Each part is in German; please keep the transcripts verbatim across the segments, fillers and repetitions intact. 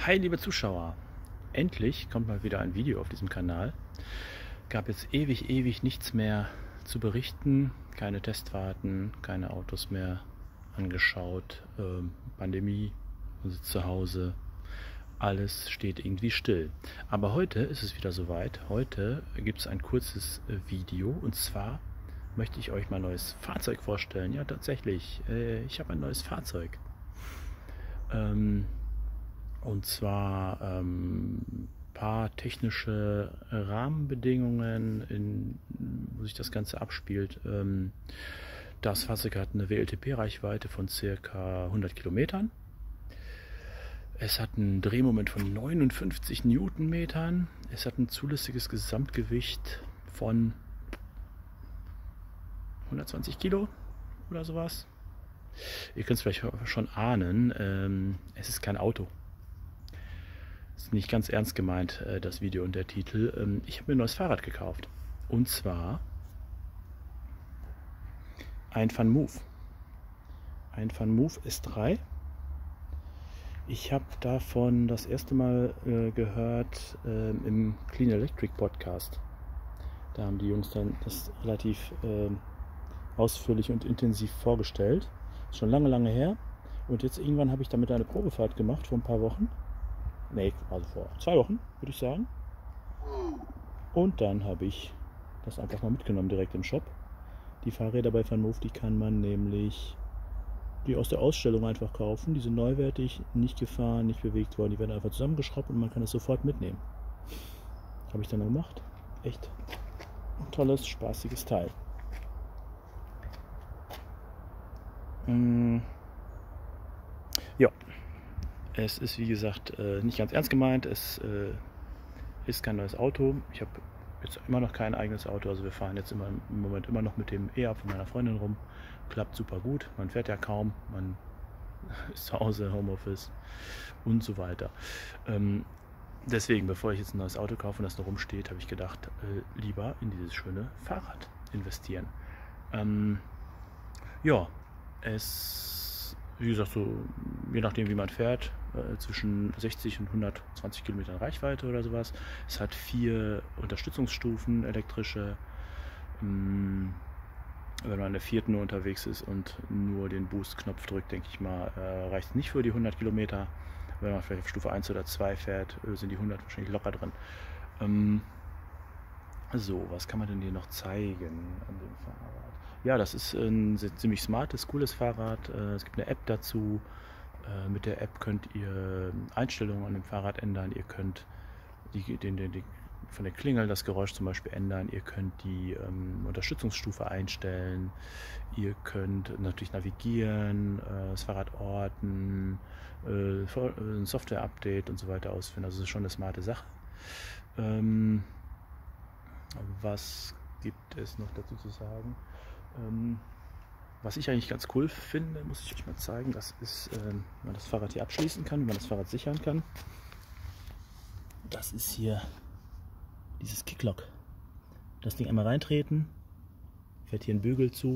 Hi liebe Zuschauer, endlich kommt mal wieder ein Video auf diesem Kanal. Gab jetzt ewig, ewig nichts mehr zu berichten, keine Testfahrten, keine Autos mehr angeschaut, ähm, Pandemie, man sitzt zu Hause, alles steht irgendwie still. Aber heute ist es wieder soweit, heute gibt es ein kurzes Video und zwar möchte ich euch mein neues Fahrzeug vorstellen. Ja tatsächlich, äh, ich habe ein neues Fahrzeug. Ähm, Und zwar ein ähm, paar technische Rahmenbedingungen, in, wo sich das Ganze abspielt. Ähm, das Fahrzeug hat eine W L T P-Reichweite von ca. hundert Kilometern. Es hat ein Drehmoment von neunundfünfzig Newtonmetern. Es hat ein zulässiges Gesamtgewicht von hundertzwanzig Kilo oder sowas. Ihr könnt es vielleicht schon ahnen, ähm, es ist kein Auto. Ist nicht ganz ernst gemeint, das Video und der Titel. Ich habe mir ein neues Fahrrad gekauft. Und zwar ein VanMoof. Ein VanMoof S drei. Ich habe davon das erste Mal äh, gehört äh, im Clean Electric Podcast. Da haben die Jungs dann das relativ äh, ausführlich und intensiv vorgestellt. Ist schon lange, lange her. Und jetzt irgendwann habe ich damit eine Probefahrt gemacht, vor ein paar Wochen. Ne, also vor zwei Wochen, würde ich sagen. Und dann habe ich das einfach mal mitgenommen direkt im Shop. Die Fahrräder bei VanMoof, die kann man nämlich die aus der Ausstellung einfach kaufen. Die sind neuwertig, nicht gefahren, nicht bewegt worden. Die werden einfach zusammengeschraubt und man kann es sofort mitnehmen. Habe ich dann gemacht. Echt ein tolles, spaßiges Teil. Mmh. Ja. Es ist wie gesagt nicht ganz ernst gemeint, es ist kein neues Auto. Ich habe jetzt immer noch kein eigenes Auto, also wir fahren jetzt immer, im Moment immer noch mit dem E-Up von meiner Freundin rum. Klappt super gut, man fährt ja kaum, man ist zu Hause, Homeoffice und so weiter. Ähm, deswegen, bevor ich jetzt ein neues Auto kaufe und das noch rumsteht, habe ich gedacht, äh, lieber in dieses schöne Fahrrad investieren. Ähm, ja, es, wie gesagt, so je nachdem wie man fährt, äh, zwischen sechzig und hundertzwanzig Kilometern Reichweite oder sowas. Es hat vier Unterstützungsstufen, elektrische. Ähm, wenn man an der vierten nur unterwegs ist und nur den Boost-Knopf drückt, denke ich mal, äh, reicht es nicht für die hundert Kilometer. Wenn man vielleicht auf Stufe eins oder zwei fährt, äh, sind die hundert wahrscheinlich locker drin. Ähm, so, was kann man denn hier noch zeigen an dem Fahrrad? Ja, das ist ein ziemlich smartes, cooles Fahrrad. Äh, es gibt eine App dazu. Äh, mit der App könnt ihr Einstellungen an dem Fahrrad ändern. Ihr könnt die, den, den, die, von der Klingel das Geräusch zum Beispiel ändern. Ihr könnt die ähm, Unterstützungsstufe einstellen. Ihr könnt natürlich navigieren, äh, das Fahrrad orten, äh, ein Software-Update und so weiter ausführen. Also das ist schon eine smarte Sache. Ähm, was gibt es noch dazu zu sagen? Ähm, was ich eigentlich ganz cool finde, muss ich euch mal zeigen, das ist, ähm, wie man das Fahrrad hier abschließen kann, wie man das Fahrrad sichern kann. Das ist hier dieses Kicklock. Das Ding einmal reintreten, fährt hier ein Bügel zu.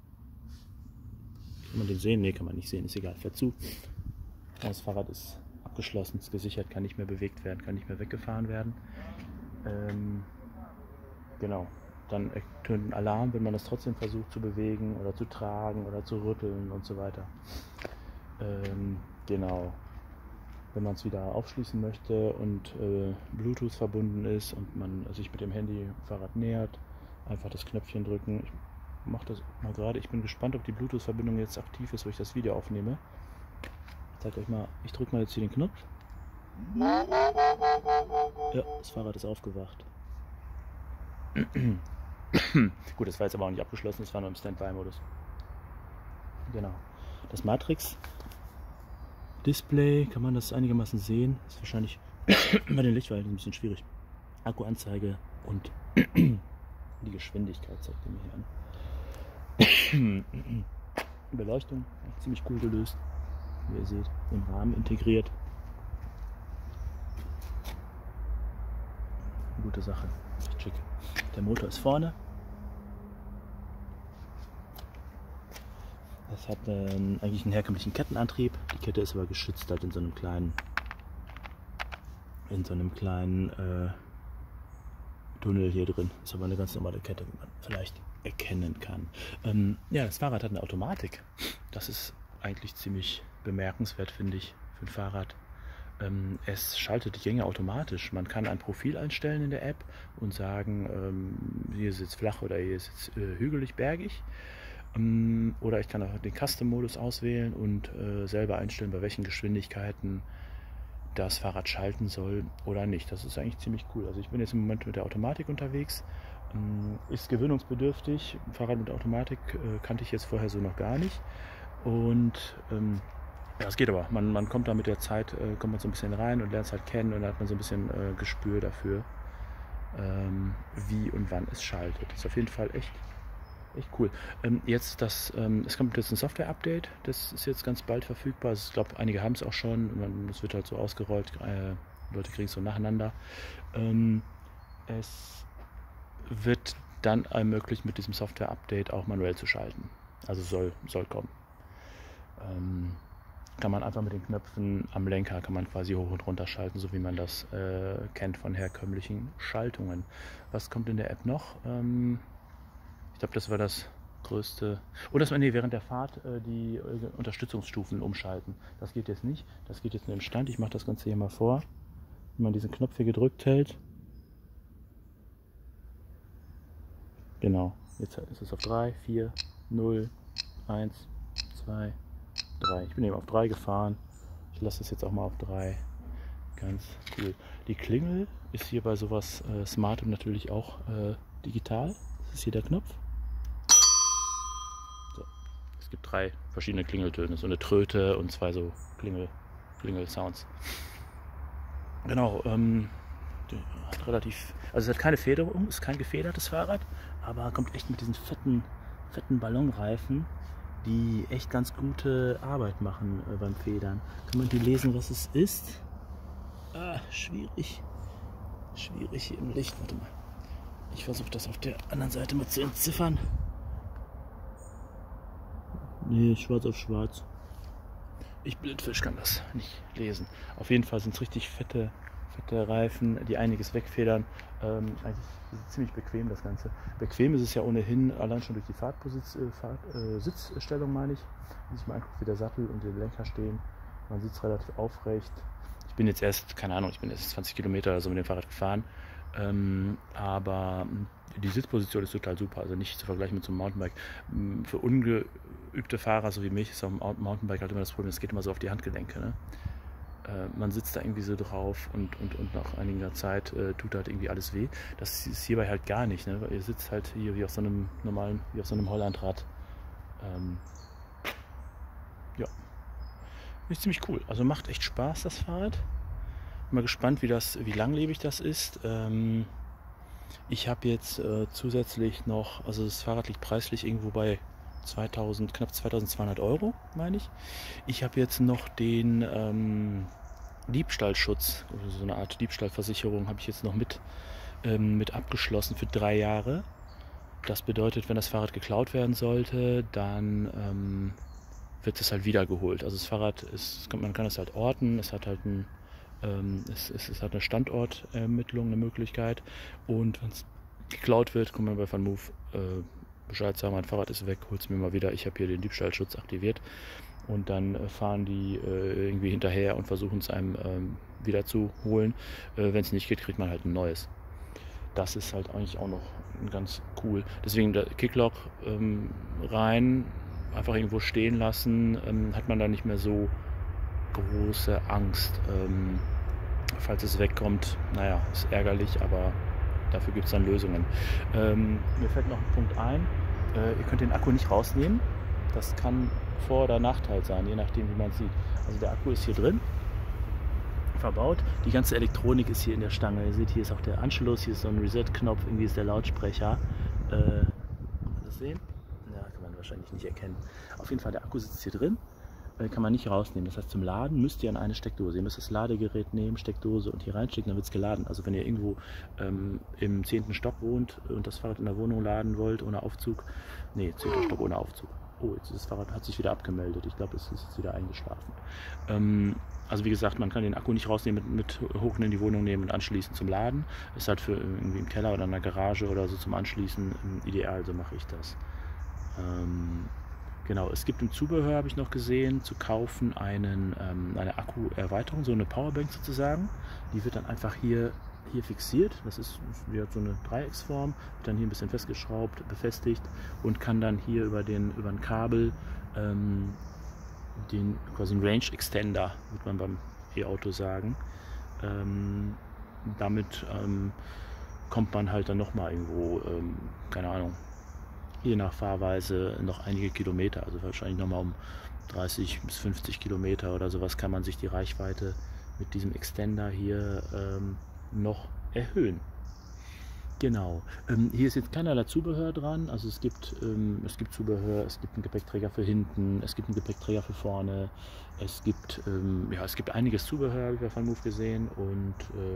Kann man den sehen? Ne, kann man nicht sehen, ist egal, fährt zu. Das Fahrrad ist abgeschlossen, ist gesichert, kann nicht mehr bewegt werden, kann nicht mehr weggefahren werden. Ähm, genau. Dann ertönt ein Alarm, wenn man das trotzdem versucht zu bewegen oder zu tragen oder zu rütteln und so weiter. Ähm, genau. Wenn man es wieder aufschließen möchte und äh, Bluetooth verbunden ist und man sich mit dem Handy Fahrrad nähert, einfach das Knöpfchen drücken. Ich mache das mal gerade. Ich bin gespannt, ob die Bluetooth-Verbindung jetzt aktiv ist, wo ich das Video aufnehme. Ich zeige euch mal. Ich drücke mal jetzt hier den Knopf. Ja, das Fahrrad ist aufgewacht. Gut, das war jetzt aber auch nicht abgeschlossen, das war nur im Standby-Modus. Genau. Das Matrix-Display, kann man das einigermaßen sehen? Ist wahrscheinlich bei den Lichtverhältnissen ein bisschen schwierig. Akkuanzeige und die Geschwindigkeit zeigt er mir hier an. Beleuchtung, ziemlich cool gelöst, wie ihr seht, im Rahmen integriert. Gute Sache, echt schick. Der Motor ist vorne. Es hat ähm, eigentlich einen herkömmlichen Kettenantrieb. Die Kette ist aber geschützt halt in so einem kleinen in so einem kleinen äh, Tunnel hier drin. Ist aber eine ganz normale Kette, wie man vielleicht erkennen kann. Ähm, ja, das Fahrrad hat eine Automatik. Das ist eigentlich ziemlich bemerkenswert, finde ich, für ein Fahrrad. Ähm, es schaltet die Gänge automatisch. Man kann ein Profil einstellen in der App und sagen, ähm, hier ist jetzt flach oder hier ist jetzt äh, hügelig, bergig. Ähm, oder ich kann auch den Custom-Modus auswählen und äh, selber einstellen, bei welchen Geschwindigkeiten das Fahrrad schalten soll oder nicht. Das ist eigentlich ziemlich cool. Also ich bin jetzt im Moment mit der Automatik unterwegs. Ähm, ist gewöhnungsbedürftig. Ein Fahrrad mit Automatik äh, kannte ich jetzt vorher so noch gar nicht. Und ähm, ja, es geht aber. Man, man kommt da mit der Zeit, äh, kommt man so ein bisschen rein und lernt es halt kennen und dann hat man so ein bisschen äh, Gespür dafür, ähm, wie und wann es schaltet. Das ist auf jeden Fall echt, echt cool. Ähm, jetzt das, ähm, es kommt jetzt ein Software-Update, das ist jetzt ganz bald verfügbar. Also ich glaube, einige haben es auch schon. Es wird halt so ausgerollt, äh, Leute kriegen es so nacheinander. Ähm, es wird dann ermöglicht, mit diesem Software-Update auch manuell zu schalten. Also soll, soll kommen. Ähm, kann man einfach mit den Knöpfen am Lenker kann man quasi hoch und runter schalten, so wie man das äh, kennt von herkömmlichen Schaltungen. Was kommt in der App noch? Ähm, ich glaube, das war das größte. Oh, das war nee, während der Fahrt äh, die äh, Unterstützungsstufen umschalten. Das geht jetzt nicht. Das geht jetzt nur im Stand. Ich mache das Ganze hier mal vor. Wenn man diesen Knopf hier gedrückt hält. Genau. Jetzt ist es auf drei, vier, null, eins, zwei, drei. Ich bin eben auf drei gefahren. Ich lasse es jetzt auch mal auf drei. Ganz cool. Die Klingel ist hier bei sowas äh, Smartem natürlich auch äh, digital. Das ist hier der Knopf. So. Es gibt drei verschiedene Klingeltöne. So eine Tröte und zwei so Klingel, Klingel-Sounds. Genau. Ähm, hat relativ, also es hat keine Federung, ist kein gefedertes Fahrrad, aber kommt echt mit diesen fetten, fetten Ballonreifen, die echt ganz gute Arbeit machen äh, beim Federn. Kann man hier lesen, was es ist? Ah, schwierig. Schwierig hier im Licht. Warte mal. Ich versuche das auf der anderen Seite mal zu entziffern. Nee, schwarz auf schwarz. Ich Blindfisch kann das nicht lesen. Auf jeden Fall sind es richtig fette, fette Reifen, die einiges wegfedern. Ähm, eigentlich ist es ziemlich bequem, das Ganze. Bequem ist es ja ohnehin, allein schon durch die Fahrtposition, äh, Fahrt, äh, Sitzstellung meine ich. Wenn ich mal angucke, wie der Sattel und der Lenker stehen. Man sitzt relativ aufrecht. Ich bin jetzt erst, keine Ahnung, ich bin erst zwanzig Kilometer oder so mit dem Fahrrad gefahren. Ähm, aber die Sitzposition ist total super, also nicht zu vergleichen mit so einem Mountainbike. Für ungeübte Fahrer, so wie mich, ist am Mountainbike halt immer das Problem, es geht immer so auf die Handgelenke. Ne? Äh, man sitzt da irgendwie so drauf und, und, und nach einiger Zeit äh, tut halt irgendwie alles weh. Das ist hierbei halt gar nicht, ne? Weil ihr sitzt halt hier wie auf so einem normalen, wie auf so einem Hollandrad. Ähm, ja, ist ziemlich cool. Also macht echt Spaß, das Fahrrad. Mal gespannt, wie das, wie langlebig das ist. Ähm, ich habe jetzt äh, zusätzlich noch, also das Fahrrad liegt preislich irgendwo bei zweitausend, knapp zweitausendzweihundert Euro, meine ich. Ich habe jetzt noch den ähm, Diebstahlschutz, also so eine Art Diebstahlversicherung, habe ich jetzt noch mit, ähm, mit abgeschlossen für drei Jahre. Das bedeutet, wenn das Fahrrad geklaut werden sollte, dann ähm, wird es halt wiedergeholt. Also das Fahrrad ist, man kann es halt orten, es hat halt ein Ähm, es, es, es hat eine Standortermittlung, eine Möglichkeit, und wenn es geklaut wird, kann man bei VanMoof äh, Bescheid sagen, mein Fahrrad ist weg, holt es mir mal wieder, ich habe hier den Diebstahlschutz aktiviert, und dann äh, fahren die äh, irgendwie hinterher und versuchen es einem ähm, wieder zu holen. Äh, wenn es nicht geht, kriegt man halt ein neues. Das ist halt eigentlich auch noch ganz cool. Deswegen der Kicklock ähm, rein, einfach irgendwo stehen lassen, ähm, hat man da nicht mehr so große Angst, ähm, falls es wegkommt. Naja, ist ärgerlich, aber dafür gibt es dann Lösungen. Ähm, mir fällt noch ein Punkt ein, äh, ihr könnt den Akku nicht rausnehmen. Das kann Vor- oder Nachteil sein, je nachdem, wie man es sieht. Also der Akku ist hier drin verbaut. Die ganze Elektronik ist hier in der Stange. Ihr seht, hier ist auch der Anschluss, hier ist so ein Reset-Knopf, irgendwie ist der Lautsprecher. Äh, kann man das sehen? Ja, kann man wahrscheinlich nicht erkennen. Auf jeden Fall, der Akku sitzt hier drin. Kann man nicht rausnehmen. Das heißt, zum Laden müsst ihr an eine Steckdose. Ihr müsst das Ladegerät nehmen, Steckdose, und hier reinstecken, dann wird es geladen. Also wenn ihr irgendwo ähm, im zehnten Stock wohnt und das Fahrrad in der Wohnung laden wollt, ohne Aufzug, nee, zehnter Stock ohne Aufzug, Oh, jetzt ist das Fahrrad hat sich wieder abgemeldet. Ich glaube, es ist jetzt wieder eingeschlafen. Ähm, also wie gesagt, man kann den Akku nicht rausnehmen, mit, mit hoch in die Wohnung nehmen und anschließen zum Laden. Ist halt für irgendwie im Keller oder in der Garage oder so zum Anschließen ideal, so mache ich das. Ähm, genau, es gibt im Zubehör, habe ich noch gesehen, zu kaufen einen, ähm, eine Akku-Erweiterung, so eine Powerbank sozusagen. Die wird dann einfach hier, hier fixiert. Das ist, die hat so eine Dreiecksform, wird dann hier ein bisschen festgeschraubt, befestigt und kann dann hier über, den, über ein Kabel ähm, den quasi einen Range Extender, wird man beim E-Auto sagen. Ähm, damit ähm, kommt man halt dann nochmal irgendwo, ähm, keine Ahnung, je nach Fahrweise noch einige Kilometer, also wahrscheinlich nochmal um dreißig bis fünfzig Kilometer oder sowas kann man sich die Reichweite mit diesem Extender hier ähm, noch erhöhen. Genau. Ähm, hier ist jetzt keinerlei Zubehör dran. Also es gibt, ähm, es gibt Zubehör, es gibt einen Gepäckträger für hinten, es gibt einen Gepäckträger für vorne, es gibt, ähm, ja, es gibt einiges Zubehör, habe ich bei VanMoof gesehen. Und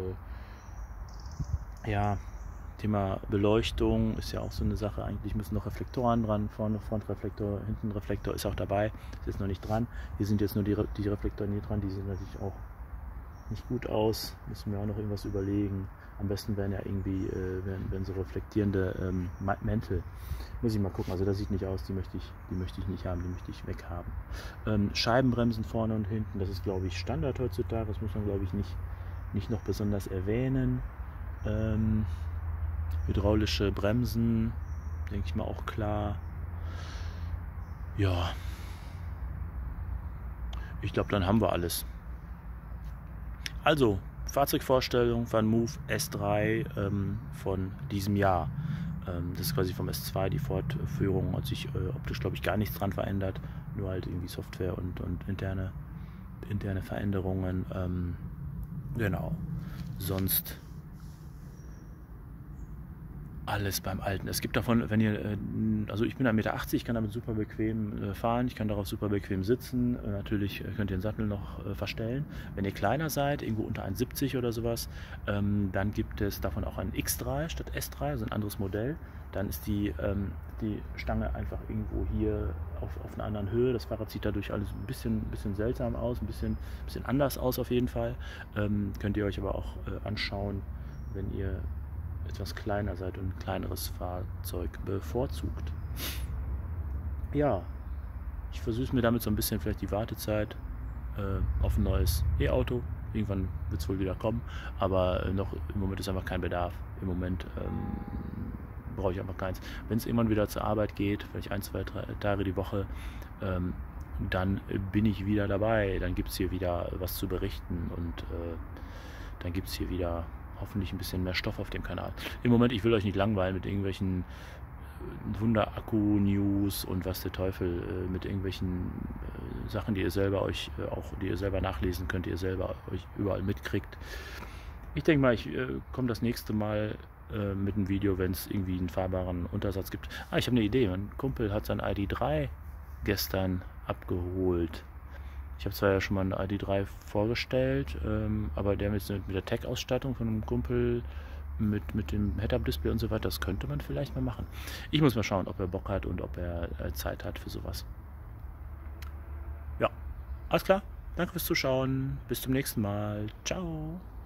äh, ja, Thema Beleuchtung ist ja auch so eine Sache. Eigentlich müssen noch Reflektoren dran, vorne Frontreflektor, hinten Reflektor ist auch dabei, ist jetzt noch nicht dran. Hier sind jetzt nur die, die Reflektoren hier dran, die sehen natürlich auch nicht gut aus, müssen wir auch noch irgendwas überlegen. Am besten wären ja irgendwie äh, wären, wären so reflektierende ähm, Mäntel. Muss ich mal gucken, also das sieht nicht aus, die möchte ich, die möchte ich nicht haben, die möchte ich weghaben. Ähm, Scheibenbremsen vorne und hinten, das ist glaube ich Standard heutzutage, das muss man glaube ich nicht, nicht noch besonders erwähnen. Ähm, hydraulische Bremsen, denke ich mal auch klar. Ja, ich glaube dann haben wir alles. Also, Fahrzeugvorstellung VanMoof S drei ähm, von diesem Jahr. Ähm, das ist quasi vom S zwei die Fortführung, hat sich äh, optisch glaube ich gar nichts dran verändert, nur halt irgendwie Software und, und interne, interne Veränderungen. Ähm, genau, sonst alles beim Alten. Es gibt davon, wenn ihr, also ich bin ein Meter achtzig, kann damit super bequem fahren, ich kann darauf super bequem sitzen. Natürlich könnt ihr den Sattel noch verstellen. Wenn ihr kleiner seid, irgendwo unter eins siebzig oder sowas, dann gibt es davon auch ein X drei statt S drei, also ein anderes Modell. Dann ist die, die Stange einfach irgendwo hier auf, auf einer anderen Höhe. Das Fahrrad sieht dadurch alles ein bisschen, ein bisschen seltsam aus, ein bisschen, ein bisschen anders aus auf jeden Fall. Könnt ihr euch aber auch anschauen, wenn ihr etwas kleiner seid und ein kleineres Fahrzeug bevorzugt. Ja, ich versüße mir damit so ein bisschen vielleicht die Wartezeit äh, auf ein neues E-Auto. Irgendwann wird es wohl wieder kommen, aber äh, noch im Moment ist einfach kein Bedarf. Im Moment ähm, brauche ich einfach keins. Wenn es irgendwann wieder zur Arbeit geht, vielleicht ein, zwei, drei Tage die Woche, ähm, dann bin ich wieder dabei. Dann gibt es hier wieder was zu berichten und äh, dann gibt es hier wieder hoffentlich ein bisschen mehr Stoff auf dem Kanal. Im Moment, ich will euch nicht langweilen mit irgendwelchen Wunder-Akku-News und was der Teufel äh, mit irgendwelchen äh, Sachen, die ihr selber euch äh, auch, die ihr selber nachlesen könnt, die ihr selber euch überall mitkriegt. Ich denke mal, ich äh, komme das nächste Mal äh, mit einem Video, wenn es irgendwie einen fahrbaren Untersatz gibt. Ah, ich habe eine Idee. Mein Kumpel hat sein I D drei gestern abgeholt. Ich habe zwar ja schon mal eine I D drei vorgestellt, ähm, aber der mit, mit der Tech-Ausstattung von einem Kumpel, mit, mit dem Head-Up-Display und so weiter, das könnte man vielleicht mal machen. Ich muss mal schauen, ob er Bock hat und ob er äh, Zeit hat für sowas. Ja, alles klar. Danke fürs Zuschauen. Bis zum nächsten Mal. Ciao.